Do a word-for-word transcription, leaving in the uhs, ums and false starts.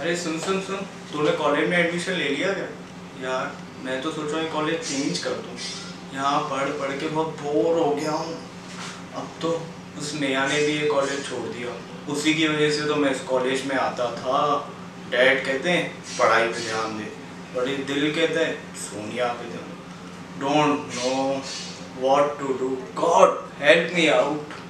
अरे सुन सुन सुन, तूने कॉलेज में एडमिशन ले लिया क्या? यार मैं तो सोच रहा हूँ कॉलेज चेंज कर दूँ। यहाँ पढ़ पढ़ के बहुत बोर हो गया हूँ। अब तो उस नेहा ने भी ये कॉलेज छोड़ दिया, उसी की वजह से तो मैं इस कॉलेज में आता था। डैड कहते हैं पढ़ाई पे ध्यान दे, बड़े दिल कहते हैं सोनिया पे ध्यान। Don't know what to do, God help me out.